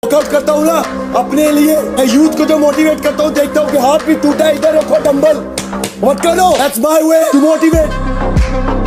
Workout करता हूँ ना अपने लिए, मैं यूथ को जो मोटिवेट करता हूँ, देखता हूँ कि हाथ भी टूटा है, इधर रखो डंबल, मत करो, that's my way to motivate.